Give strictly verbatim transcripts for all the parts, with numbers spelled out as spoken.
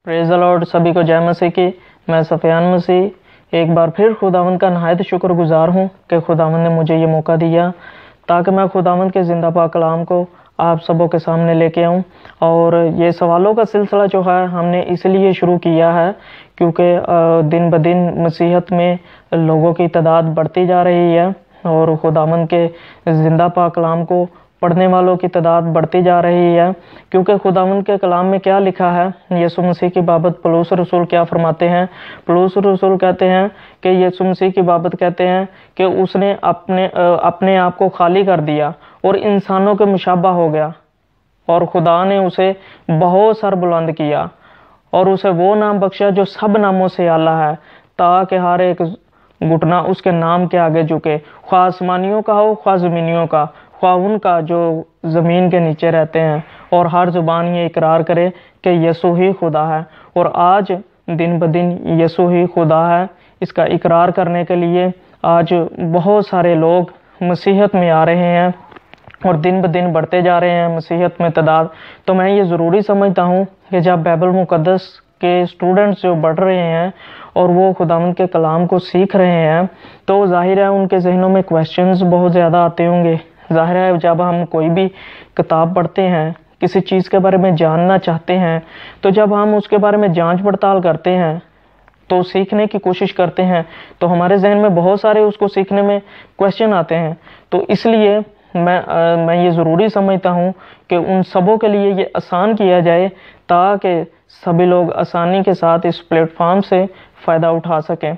Praise the Lord. सभी को जय मसीह की। मैं सफियान मसीह एक बार फिर खुदावंद का नहायत शुक्रगुजार हूँ कि खुदावंद ने मुझे ये मौका दिया ताकि मैं खुदावंद के ज़िंदा पाक कलाम को आप सबों के सामने लेके आऊँ। और ये सवालों का सिलसिला जो है हमने इसलिए शुरू किया है क्योंकि दिन ब दिन मसीहत में लोगों की तादाद बढ़ती जा रही है और खुदावंद के ज़िंदा पाक कलाम को पढ़ने वालों की तादाद बढ़ती जा रही है। क्योंकि खुदावंद के कलाम में क्या लिखा है, यीशु मसीह की बाबत पौलुस रसूल क्या फरमाते हैं। पौलुस रसूल कहते हैं कि यीशु मसीह की बाबत कहते हैं कि उसने अपने अपने आप को खाली कर दिया और इंसानों के मुशाबा हो गया और खुदा ने उसे बहुत सरबुलंद किया और उसे वो नाम बख्शा जो सब नामों से आला है, ताकि हर एक घुटना उसके नाम के आगे झुके, ख्वाह आसमानियों का हो ख्वाह ज़मीनियों का, ख्वाह उनका जो ज़मीन के नीचे रहते हैं, और हर ज़ुबान ये इकरार करे कि यीशु ही खुदा है। और आज दिन ब दिन यीशु ही खुदा है, इसका इकरार करने के लिए आज बहुत सारे लोग मसीहत में आ रहे हैं और दिन ब दिन बढ़ते जा रहे हैं मसीहत में तादाद। तो मैं ये ज़रूरी समझता हूँ कि जब बाइबल मुक़द्दस के स्टूडेंट्स जो बढ़ रहे हैं और वो खुदावंद के कलाम को सीख रहे हैं, तो ज़ाहिर है उनके जहनों में क्वेश्चंस बहुत ज़्यादा आते होंगे। ज़ाहिर है जब हम कोई भी किताब पढ़ते हैं, किसी चीज़ के बारे में जानना चाहते हैं, तो जब हम उसके बारे में जांच पड़ताल करते हैं, तो सीखने की कोशिश करते हैं, तो हमारे जहन में बहुत सारे उसको सीखने में क्वेश्चन आते हैं। तो इसलिए मैं आ, मैं ये ज़रूरी समझता हूँ कि उन सबों के लिए ये आसान किया जाए ताकि सभी लोग आसानी के साथ इस प्लेटफॉर्म से फ़ायदा उठा सकें।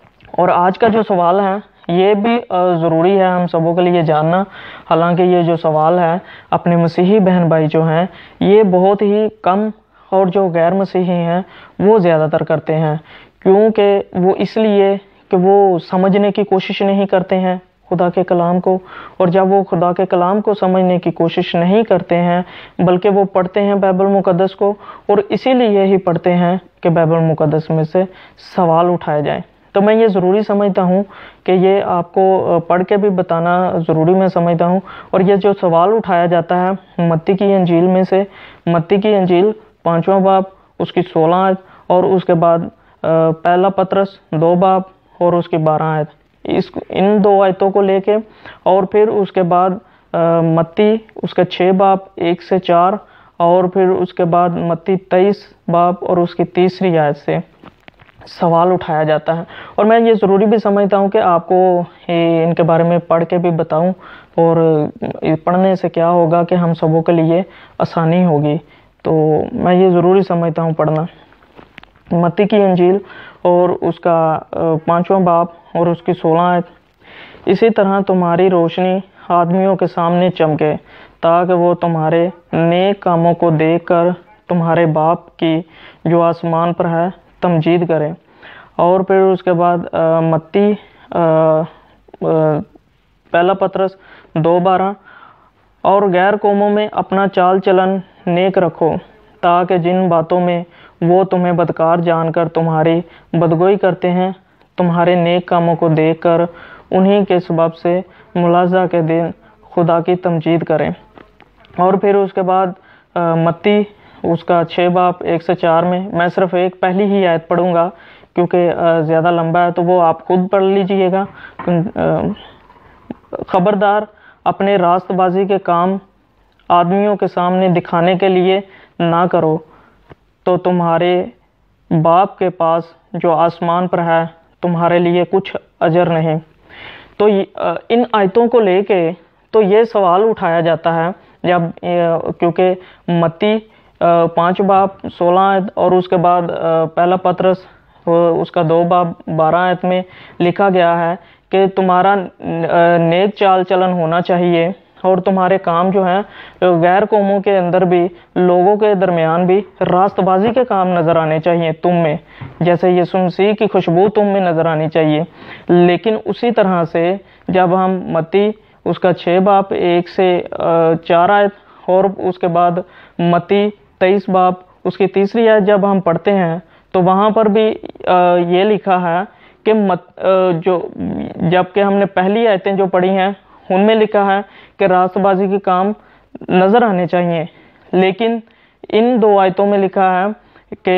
और आज का जो सवाल है ये भी ज़रूरी है हम सबों के लिए जानना। हालांकि ये जो सवाल है अपने मसीही बहन भाई जो हैं ये बहुत ही कम और जो गैर मसीही हैं वो ज़्यादातर करते हैं, क्योंकि वो इसलिए कि वो समझने की कोशिश नहीं करते हैं खुदा के कलाम को। और जब वो खुदा के कलाम को समझने की कोशिश नहीं करते हैं बल्कि वो पढ़ते हैं बाइबल मुक़द्दस को, और इसीलिए ही पढ़ते हैं कि बाइबल मुक़द्दस में से सवाल उठाए जाएं। तो मैं ये ज़रूरी समझता हूँ कि ये आपको पढ़ के भी बताना ज़रूरी मैं समझता हूँ। और ये जो सवाल उठाया जाता है मत्ती की अंजील में से, मत्ती की अंजील पाँचवां बाब उसकी सोलह आयत और उसके बाद पहला पत्रस दो बाब और उसकी बारह आयत, इस इन दो आयतों को लेके, और फिर उसके बाद मत्ती उसके छः बाब एक से चार, और फिर उसके बाद मत्ती तेईस बाब और उसकी तीसरी आयत से सवाल उठाया जाता है। और मैं ये ज़रूरी भी समझता हूँ कि आपको इनके बारे में पढ़ के भी बताऊँ, और पढ़ने से क्या होगा कि हम सबों के लिए आसानी होगी। तो मैं ये ज़रूरी समझता हूँ पढ़ना मत्ती की अंजील और उसका पाँचवां बाब और उसकी सोलह आयत। इसी तरह तुम्हारी रोशनी आदमियों के सामने चमके ताकि वो तुम्हारे नेक कामों को देखकर तुम्हारे बाप की जो आसमान पर है तमजीद करें। और फिर उसके बाद आ, मत्ती आ, आ, पहला पत्रस दो बारह, और गैर कौमों में अपना चाल चलन नेक रखो ताकि जिन बातों में वो तुम्हें बदकार जानकर तुम्हारी बदगोई करते हैं तुम्हारे नेक कामों को देखकर उन्हीं के सबब से मुलाजा के दिन खुदा की तमजीद करें। और फिर उसके बाद आ, मत्ती उसका छः बाब एक से चार में मैं सिर्फ एक पहली ही आयत पढ़ूंगा क्योंकि ज़्यादा लंबा है, तो वो आप खुद पढ़ लीजिएगा। खबरदार अपने रास्तबाजी के काम आदमियों के सामने दिखाने के लिए ना करो, तो तुम्हारे बाप के पास जो आसमान पर है तुम्हारे लिए कुछ अजर नहीं। तो इन आयतों को लेके तो ये सवाल उठाया जाता है जब, क्योंकि मत्ती पाँच बाब सोलह आयत और उसके बाद पहला पत्रस उसका दो बाब बारह आयत में लिखा गया है कि तुम्हारा नेक चाल चलन होना चाहिए और तुम्हारे काम जो हैं गैर कौमों के अंदर भी, लोगों के दरमियान भी रास्तबाजी के काम नज़र आने चाहिए तुम में, जैसे यीशु मसीह की खुशबू तुम में नज़र आनी चाहिए। लेकिन उसी तरह से जब हम मत्ती उसका छः बाब एक से चार आयत और उसके बाद मत्ती तेईस बाब उसकी तीसरी आयत जब हम पढ़ते हैं तो वहाँ पर भी ये लिखा है कि मत जो जबकि हमने पहली आयतें जो पढ़ी हैं उनमें लिखा है कि रास्तबाजी के काम नज़र आने चाहिए, लेकिन इन दो आयतों में लिखा है کہ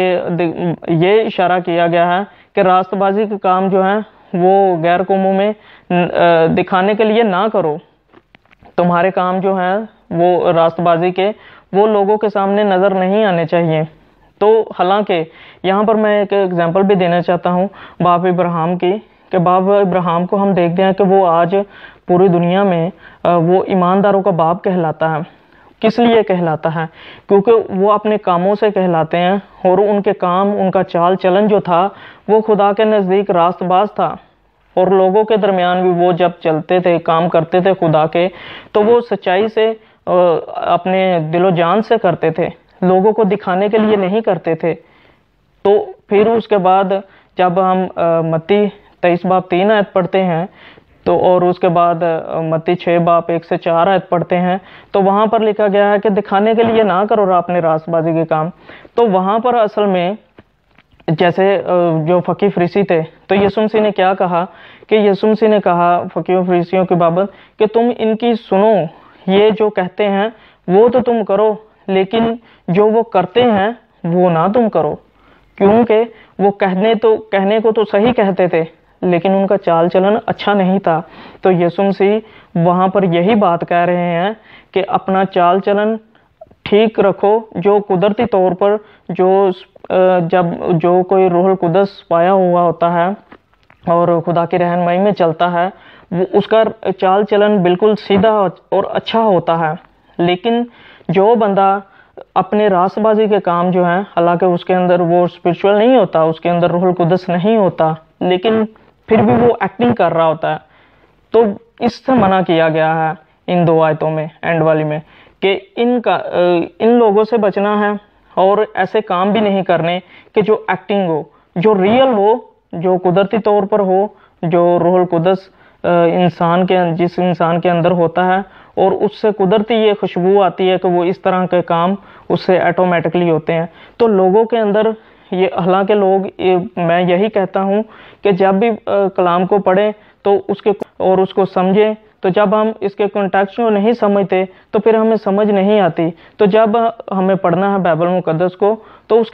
یہ اشارہ کیا گیا ہے کہ راست بازی کے کام جو ہیں وہ غیر قوموں میں دکھانے کے لیے نہ کرو. تمہارے کام جو ہیں وہ راست بازی کے وہ لوگوں کے سامنے نظر نہیں آنے چاہیے. تو حالانکہ یہاں پر میں ایک ایگزامپل بھی دینا چاہتا ہوں باپ ابراہیم کی، کہ باپ ابراہیم کو ہم دیکھتے ہیں کہ وہ آج پوری دنیا میں وہ ایمانداروں کا باپ کہلاتا ہے. کس لیے کہلاتا ہے؟ کیونکہ وہ اپنے کاموں سے کہلاتے ہیں، اور ان کے کام، ان کا چال چلن جو تھا وہ خدا کے نزدیک راست باز تھا. اور لوگوں کے درمیان بھی وہ جب چلتے تھے، کام کرتے تھے خدا کے، تو وہ سچائی سے اپنے دل و جان سے کرتے تھے، لوگوں کو دکھانے کے لیے نہیں کرتے تھے. تو پھر اس کے بعد جب ہم متی تیئیس باپ تین آیت پڑھتے ہیں تو اور اس کے بعد متی چھ باپ ایک سے چار آیت پڑھتے ہیں تو وہاں پر لکھا گیا ہے کہ دکھانے کے لیے نہ کرو اپنے راست بازی کے کام. تو وہاں پر اصل میں جیسے جو فقی فریسی تھے تو یسوع مسیح نے کیا کہا کہ یسوع مسیح نے کہا فقیوں فریسیوں کی بابت کہ تم ان کی سنو، یہ جو کہتے ہیں وہ تو تم کرو، لیکن جو وہ کرتے ہیں وہ نہ تم کرو. کیونکہ وہ کہنے تو کہنے کو تو صحیح کہتے تھے لیکن ان کا چال چلن اچھا نہیں تھا. تو یسوع مسیح وہاں پر یہی بات کہہ رہے ہیں کہ اپنا چال چلن ٹھیک رکھو. جو قدرتی طور پر جو جب جو کوئی روح القدس پایا ہوا ہوتا ہے اور خدا کی رہنمائی میں چلتا ہے وہ اس کا چال چلن بالکل سیدھا اور اچھا ہوتا ہے. لیکن جو بندہ اپنے راست بازی کے کام جو ہیں، حالانکہ اس کے اندر وہ اسپرچول نہیں ہوتا، اس کے اندر روح القدس نہیں ہوتا، لیکن پھر بھی وہ ایکٹنگ کر رہا ہوتا ہے، تو اس سے منع کیا گیا ہے ان دو آیتوں میں اینڈ والی میں کہ ان کا ان لوگوں سے بچنا ہے اور ایسے کام بھی نہیں کرنے کہ جو ایکٹنگ ہو، جو ریئل ہو، جو قدرتی طور پر ہو، جو روح القدس انسان کے جس انسان کے اندر ہوتا ہے اور اس سے قدرتی یہ خوشبو آتی ہے کہ وہ اس طرح کے کام اس سے ایٹومیٹکلی ہوتے ہیں. تو لوگوں کے اندر یہ، حالانکہ لوگ، میں یہی کہتا ہوں کہ جب بھی کلام کو پڑھیں تو اس کے اور اس کو سمجھیں، تو جب ہم اس کے کنٹیکسٹ کو نہیں سمجھتے تو پھر ہمیں سمجھ نہیں آتی. تو جب ہمیں پڑھنا ہے بائبل مقدس کو تو اس کے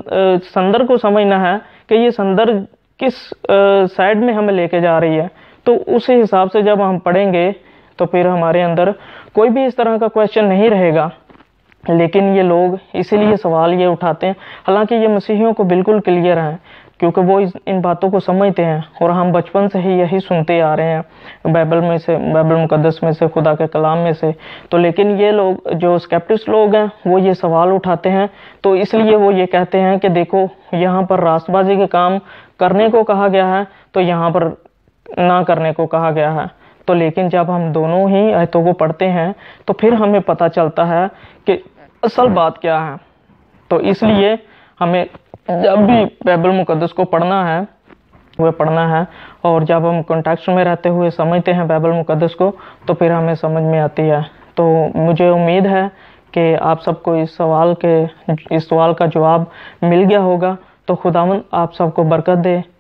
سندر کو سمجھنا ہے کہ یہ سندر کس سائڈ میں ہمیں لے کے جا رہی ہے. تو اسی حساب سے جب ہم پڑھیں گے تو پھر ہمارے اندر کوئی بھی اس طرح کا کویشچن نہیں رہے گا. لیکن یہ لوگ اسی لیے سوال یہ اٹھاتے ہیں، حالانکہ یہ مسیحیوں کو بالکل کلیئر ہیں کیونکہ وہ ان باتوں کو سمجھتے ہیں اور ہم بچپن سے ہی یہی سنتے آ رہے ہیں بائبل میں سے، بائبل مقدس میں سے، خدا کے کلام میں سے. تو لیکن یہ لوگ جو اسکیپٹکس لوگ ہیں وہ یہ سوال اٹھاتے ہیں، تو اس لیے وہ یہ کہتے ہیں کہ دیکھو یہاں پر راست بازی کے کام کرنے کو کہا گیا ہے تو یہاں پر نہ کرنے کو کہا گیا ہے. تو لیکن جب ہم دونوں ہی آیتوں کو پڑھتے ہیں تو پھر ہمیں پتہ چلتا ہے کہ اصل بات کیا ہے. تو اس لیے ہمیں جب بھی بائبل مقدس کو پڑھنا ہے وہ پڑھنا ہے، اور جب ہم کنٹیکسٹ میں رہتے ہوئے سمجھتے ہیں بائبل مقدس کو تو پھر ہمیں سمجھ میں آتی ہے. تو مجھے امید ہے کہ آپ سب کو اس سوال کے اس سوال کا جواب مل گیا ہوگا. تو خداوند آپ سب کو برکت دے.